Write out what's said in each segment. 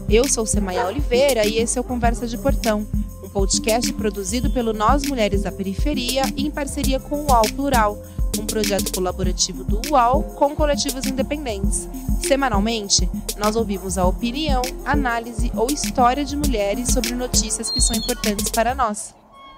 Eu sou Semaia Oliveira e esse é o Conversa de Portão, um podcast produzido pelo Nós Mulheres da Periferia em parceria com o UOL Plural, um projeto colaborativo do UOL com coletivos independentes. Semanalmente, nós ouvimos a opinião, análise ou história de mulheres sobre notícias que são importantes para nós.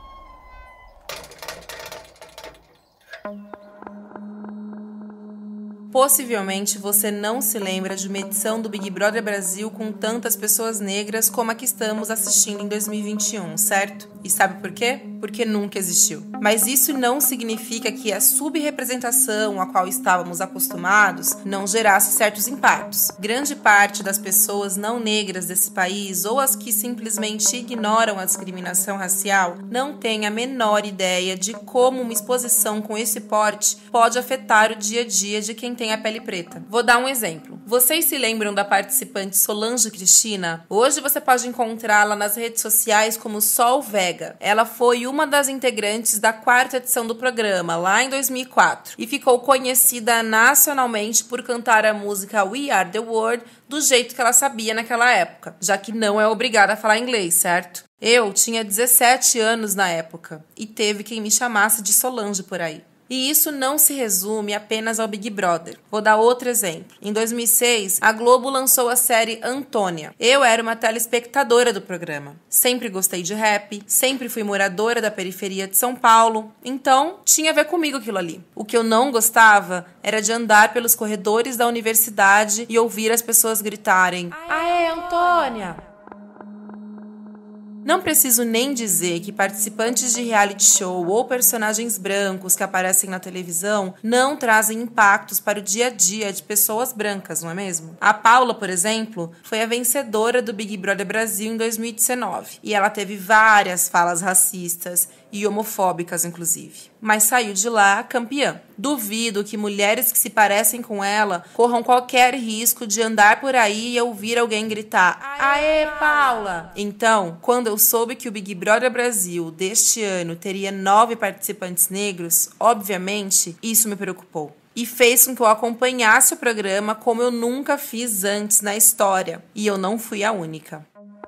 Possivelmente você não se lembra de uma edição do Big Brother Brasil com tantas pessoas negras como a que estamos assistindo em 2021, certo? E sabe por quê? Porque nunca existiu. Mas isso não significa que a subrepresentação a qual estávamos acostumados não gerasse certos impactos. Grande parte das pessoas não negras desse país, ou as que simplesmente ignoram a discriminação racial, não têm a menor ideia de como uma exposição com esse porte pode afetar o dia a dia de quem tem a pele preta. Vou dar um exemplo. Vocês se lembram da participante Solange Cristina? Hoje você pode encontrá-la nas redes sociais como Sol Vega. Ela foi uma das integrantes da 4ª edição do programa, lá em 2004, e ficou conhecida nacionalmente por cantar a música We Are The World do jeito que ela sabia naquela época, já que não é obrigada a falar inglês, certo? Eu tinha 17 anos na época, e teve quem me chamasse de Solange por aí. E isso não se resume apenas ao Big Brother. Vou dar outro exemplo. Em 2006, a Globo lançou a série Antônia. Eu era uma telespectadora do programa. Sempre gostei de rap, sempre fui moradora da periferia de São Paulo. Então, tinha a ver comigo aquilo ali. O que eu não gostava era de andar pelos corredores da universidade e ouvir as pessoas gritarem: "Aê, Antônia!" Não preciso nem dizer que participantes de reality show ou personagens brancos que aparecem na televisão não trazem impactos para o dia a dia de pessoas brancas, não é mesmo? A Paula, por exemplo, foi a vencedora do Big Brother Brasil em 2019 e ela teve várias falas racistas e homofóbicas, inclusive. Mas saiu de lá campeã. Duvido que mulheres que se parecem com ela corram qualquer risco de andar por aí e ouvir alguém gritar: "Aê, Paula!" Então, quando eu soube que o Big Brother Brasil deste ano teria 9 participantes negros, obviamente, isso me preocupou. E fez com que eu acompanhasse o programa como eu nunca fiz antes na história. E eu não fui a única.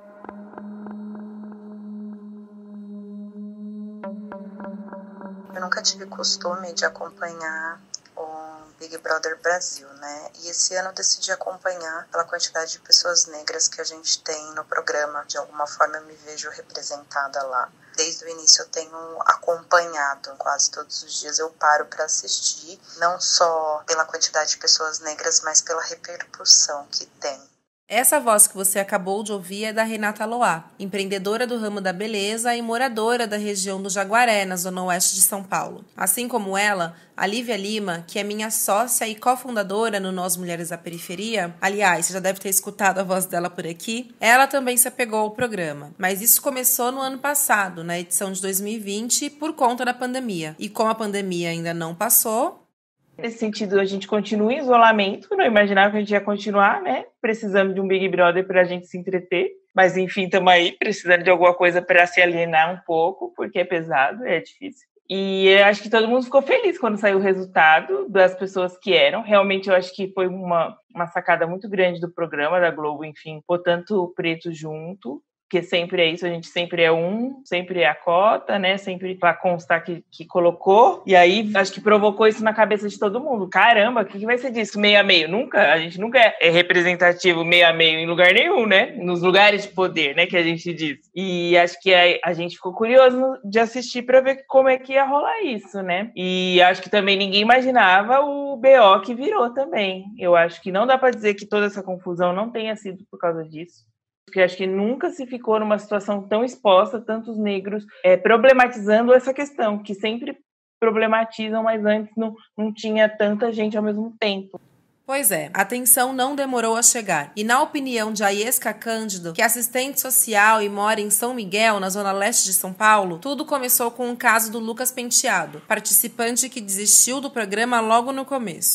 Eu nunca tive costume de acompanhar o Big Brother Brasil, né? E esse ano eu decidi acompanhar pela quantidade de pessoas negras que a gente tem no programa. De alguma forma eu me vejo representada lá. Desde o início eu tenho acompanhado, quase todos os dias eu paro para assistir, não só pela quantidade de pessoas negras, mas pela repercussão que tem. Essa voz que você acabou de ouvir é da Renata Loá, empreendedora do ramo da beleza e moradora da região do Jaguaré, na zona oeste de São Paulo. Assim como ela, a Lívia Lima, que é minha sócia e cofundadora no Nós Mulheres da Periferia, aliás, você já deve ter escutado a voz dela por aqui, ela também se apegou ao programa. Mas isso começou no ano passado, na edição de 2020, por conta da pandemia. E como a pandemia ainda não passou... Nesse sentido, a gente continua em isolamento, não imaginava que a gente ia continuar, né? Precisando de um Big Brother para a gente se entreter. Mas, enfim, estamos aí precisando de alguma coisa para se alienar um pouco, porque é pesado, é difícil. E eu acho que todo mundo ficou feliz quando saiu o resultado das pessoas que eram. Realmente, eu acho que foi uma sacada muito grande do programa da Globo, enfim, pôr tanto preto junto. Porque sempre é isso, a gente sempre é sempre é a cota, né? Sempre para constar que colocou. E aí, acho que provocou isso na cabeça de todo mundo. Caramba, o que vai ser disso? Meio a meio? Nunca, a gente nunca é representativo meio a meio em lugar nenhum, né? Nos lugares de poder, né? Que a gente diz. E acho que a gente ficou curioso de assistir para ver como é que ia rolar isso, né? E acho que também ninguém imaginava o BO que virou também. Eu acho que não dá para dizer que toda essa confusão não tenha sido por causa disso. Porque acho que nunca se ficou numa situação tão exposta, tantos negros problematizando essa questão, que sempre problematizam, mas antes não tinha tanta gente ao mesmo tempo. Pois é, a atenção não demorou a chegar. E na opinião de Aiesca Cândido, que é assistente social e mora em São Miguel, na zona leste de São Paulo, tudo começou com o caso do Lucas Penteado, participante que desistiu do programa logo no começo.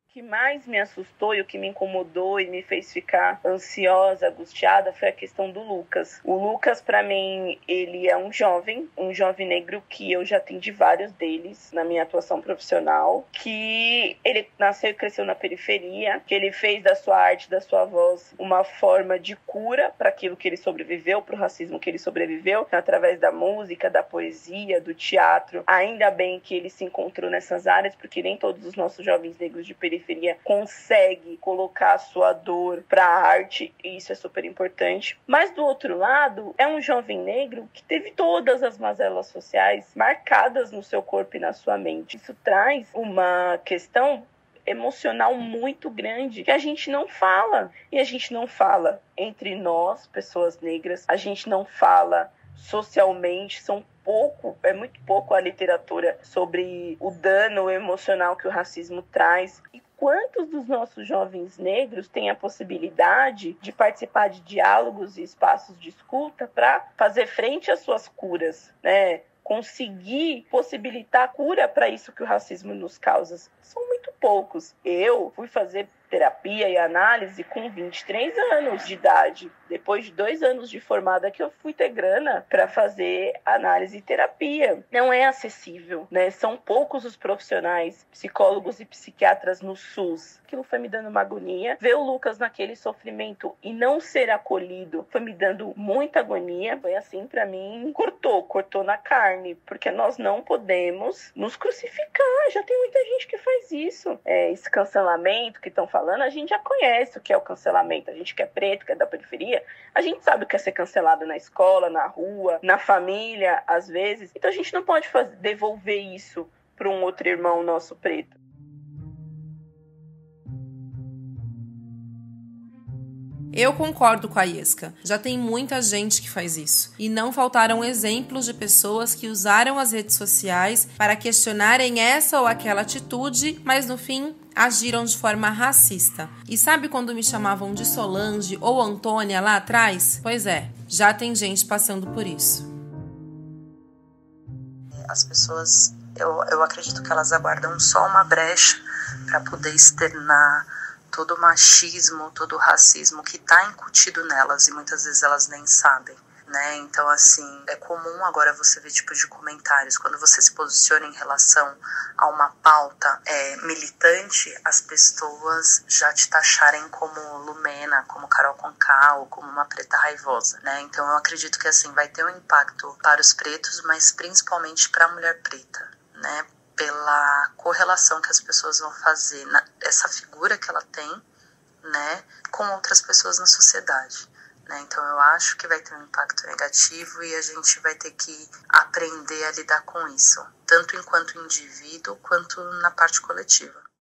O que mais me assustou e o que me incomodou e me fez ficar ansiosa, angustiada, foi a questão do Lucas. O Lucas, para mim, ele é um jovem negro que eu já atendi vários deles na minha atuação profissional, que ele nasceu e cresceu na periferia, que ele fez da sua arte, da sua voz, uma forma de cura para aquilo que ele sobreviveu, para o racismo que ele sobreviveu, através da música, da poesia, do teatro. Ainda bem que ele se encontrou nessas áreas, porque nem todos os nossos jovens negros de periferia consegue colocar a sua dor para a arte, e isso é super importante. Mas do outro lado, é um jovem negro que teve todas as mazelas sociais marcadas no seu corpo e na sua mente. Isso traz uma questão emocional muito grande que a gente não fala. E a gente não fala entre nós, pessoas negras, a gente não fala socialmente, é muito pouco a literatura sobre o dano emocional que o racismo traz. E quantos dos nossos jovens negros têm a possibilidade de participar de diálogos e espaços de escuta para fazer frente às suas curas, né? Conseguir possibilitar a cura para isso que o racismo nos causa? São muito poucos. Eu fui fazer terapia e análise com 23 anos de idade. Depois de 2 anos de formada que eu fui ter grana para fazer análise e terapia. Não é acessível, né? São poucos os profissionais, psicólogos e psiquiatras no SUS. Aquilo foi me dando uma agonia. Ver o Lucas naquele sofrimento e não ser acolhido foi me dando muita agonia. Foi assim, para mim, cortou na carne, porque nós não podemos nos crucificar. Já tem muita gente que faz isso. Esse cancelamento que estão falando, a gente já conhece o que é o cancelamento. A gente que é preto, que é da periferia, a gente sabe o que é ser cancelado na escola, na rua, na família, às vezes. Então a gente não pode devolver isso para um outro irmão nosso preto. Eu concordo com a Yesca. Já tem muita gente que faz isso. E não faltaram exemplos de pessoas que usaram as redes sociais para questionarem essa ou aquela atitude, mas no fim agiram de forma racista. E sabe quando me chamavam de Solange ou Antônia lá atrás? Pois é, já tem gente passando por isso. As pessoas, eu acredito que elas aguardam só uma brecha para poder externar todo o machismo, todo o racismo que está incutido nelas e muitas vezes elas nem sabem, né? Então, assim, é comum agora você ver tipo de comentários, quando você se posiciona em relação a uma pauta militante, as pessoas já te taxarem como Lumena, como Carol Conká ou como uma preta raivosa, né? Então eu acredito que assim vai ter um impacto para os pretos, mas principalmente para a mulher preta, né? Pela correlação que as pessoas vão fazer, essa figura que ela tem, né, com outras pessoas na sociedade, né? Então eu acho que vai ter um impacto negativo e a gente vai ter que aprender a lidar com isso, tanto enquanto indivíduo quanto na parte coletiva.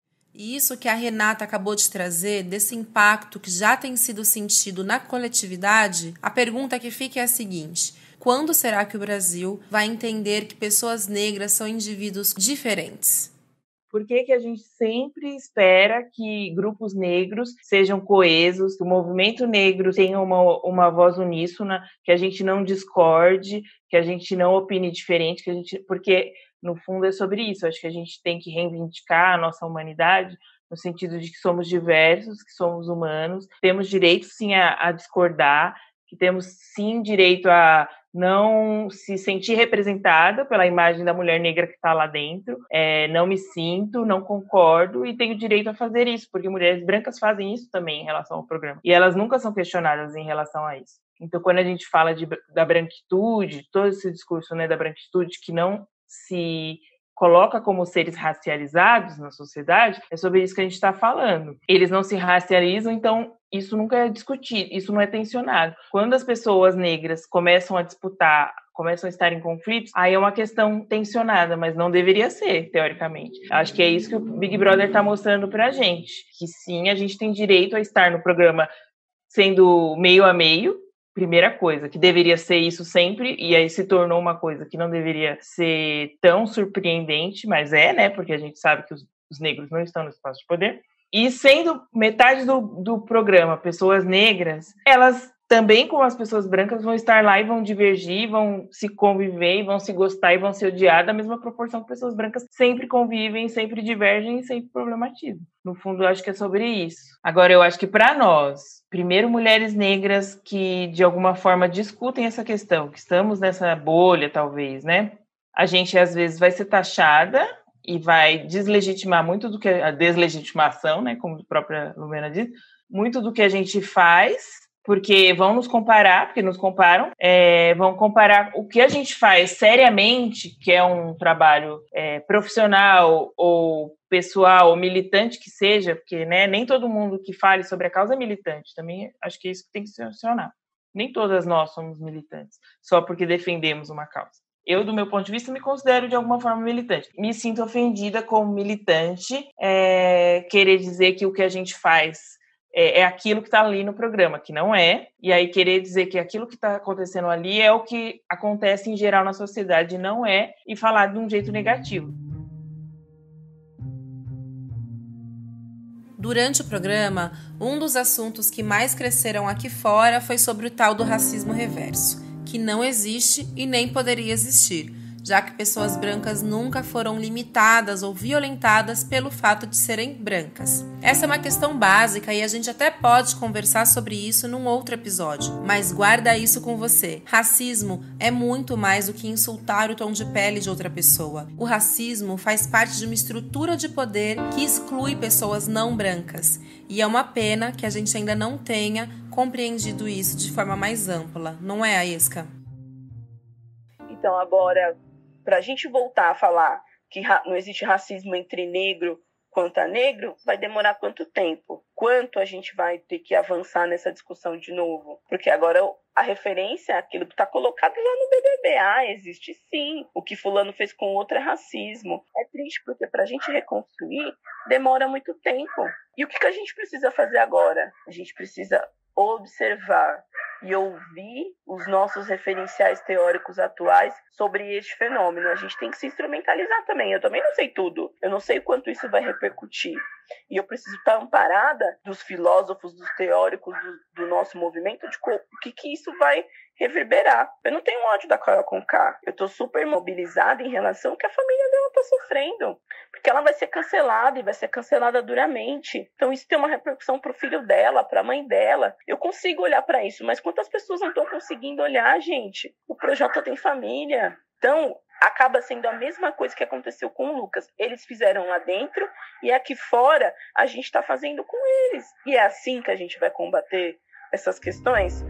E isso que a Renata acabou de trazer, desse impacto que já tem sido sentido na coletividade, a pergunta que fica é a seguinte: quando será que o Brasil vai entender que pessoas negras são indivíduos diferentes? Por que a gente sempre espera que grupos negros sejam coesos, que o movimento negro tenha uma voz uníssona, que a gente não discorde, que a gente não opine diferente, porque no fundo é sobre isso. Acho que a gente tem que reivindicar a nossa humanidade no sentido de que somos diversos, que somos humanos, temos direito sim a discordar, que temos sim direito a não se sentir representada pela imagem da mulher negra que está lá dentro, não me sinto, não concordo e tenho direito a fazer isso, porque mulheres brancas fazem isso também em relação ao programa, e elas nunca são questionadas em relação a isso. Então, quando a gente fala da branquitude, todo esse discurso, né, da branquitude que não se coloca como seres racializados na sociedade, é sobre isso que a gente está falando. Eles não se racializam, então isso nunca é discutido, isso não é tensionado. Quando as pessoas negras começam a disputar, começam a estar em conflitos, aí é uma questão tensionada, mas não deveria ser, teoricamente. Acho que é isso que o Big Brother está mostrando pra gente, que sim, a gente tem direito a estar no programa sendo meio a meio, primeira coisa, que deveria ser isso sempre, e aí se tornou uma coisa que não deveria ser tão surpreendente, mas né, porque a gente sabe que os negros não estão no espaço de poder. E sendo metade do programa pessoas negras, elas também como as pessoas brancas vão estar lá e vão divergir, vão se conviver, e vão se gostar e vão se odiar da mesma proporção que pessoas brancas sempre convivem, sempre divergem e sempre problematizam. No fundo, eu acho que é sobre isso. Agora, eu acho que para nós, primeiro, mulheres negras que de alguma forma discutem essa questão, que estamos nessa bolha, talvez, né? A gente às vezes vai ser taxada e vai deslegitimar muito do que a deslegitimação, né, como a própria Lumena diz, muito do que a gente faz, porque vão nos comparar, porque nos comparam, vão comparar o que a gente faz seriamente, que é um trabalho profissional ou pessoal ou militante que seja, porque, né, nem todo mundo que fale sobre a causa é militante, também acho que isso tem que se funcionar. Nem todas nós somos militantes, só porque defendemos uma causa. Eu, do meu ponto de vista, me considero de alguma forma militante. Me sinto ofendida como militante, querer dizer que o que a gente faz é aquilo que está ali no programa, que não é, e aí querer dizer que aquilo que está acontecendo ali é o que acontece em geral na sociedade, não é, e falar de um jeito negativo. Durante o programa, um dos assuntos que mais cresceram aqui fora foi sobre o tal do racismo reverso, que não existe e nem poderia existir, já que pessoas brancas nunca foram limitadas ou violentadas pelo fato de serem brancas. Essa é uma questão básica e a gente até pode conversar sobre isso num outro episódio, mas guarda isso com você. Racismo é muito mais do que insultar o tom de pele de outra pessoa. O racismo faz parte de uma estrutura de poder que exclui pessoas não brancas, e é uma pena que a gente ainda não tenha compreendido isso de forma mais ampla, não é, Aesca? Então, agora, para a gente voltar a falar que não existe racismo entre negro quanto a negro, vai demorar quanto tempo? Quanto a gente vai ter que avançar nessa discussão de novo? Porque agora a referência é aquilo que está colocado lá no BBB. Ah, existe sim. O que fulano fez com o outro é racismo. É triste porque para a gente reconstruir demora muito tempo. E o que a gente precisa fazer agora? A gente precisa observar e ouvir os nossos referenciais teóricos atuais sobre este fenômeno. A gente tem que se instrumentalizar também. Eu também não sei tudo. Eu não sei quanto isso vai repercutir. E eu preciso estar amparada dos filósofos, dos teóricos do nosso movimento, de o que isso vai reverberar. Eu não tenho ódio da Carol Conká. Eu estou super mobilizada em relação ao que a família dela está sofrendo. Porque ela vai ser cancelada e vai ser cancelada duramente. Então isso tem uma repercussão para o filho dela, para a mãe dela. Eu consigo olhar para isso, mas quantas pessoas não estão conseguindo olhar, gente? O Projota tem família. Então, acaba sendo a mesma coisa que aconteceu com o Lucas. Eles fizeram lá dentro e aqui fora a gente está fazendo com eles. E é assim que a gente vai combater essas questões?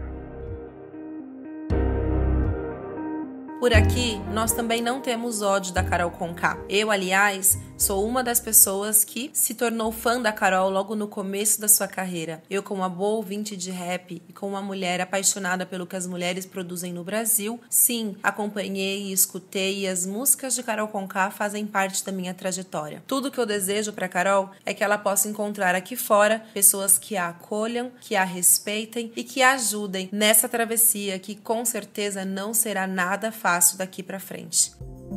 Por aqui, nós também não temos ódio da Carol Conká. Eu, aliás, sou uma das pessoas que se tornou fã da Carol logo no começo da sua carreira. Eu, como uma boa ouvinte de rap e como uma mulher apaixonada pelo que as mulheres produzem no Brasil, sim, acompanhei e escutei, e as músicas de Carol Conká fazem parte da minha trajetória. Tudo que eu desejo para Carol é que ela possa encontrar aqui fora pessoas que a acolham, que a respeitem e que a ajudem nessa travessia que com certeza não será nada fácil daqui para frente.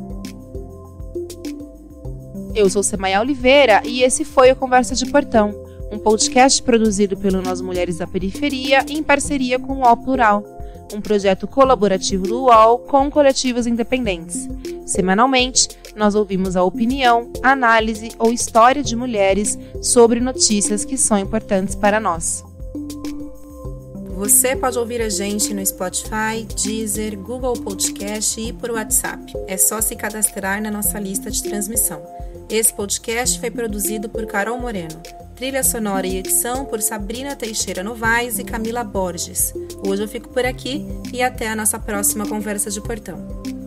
Eu sou Semaia Oliveira e esse foi o Conversa de Portão, um podcast produzido pelo Nós Mulheres da Periferia em parceria com o UOL Plural, um projeto colaborativo do UOL com coletivos independentes. Semanalmente, nós ouvimos a opinião, análise ou história de mulheres sobre notícias que são importantes para nós. Você pode ouvir a gente no Spotify, Deezer, Google Podcast e por WhatsApp. É só se cadastrar na nossa lista de transmissão. Esse podcast foi produzido por Carol Moreno. Trilha sonora e edição por Sabrina Teixeira Novaes e Camila Borges. Hoje eu fico por aqui e até a nossa próxima Conversa de Portão.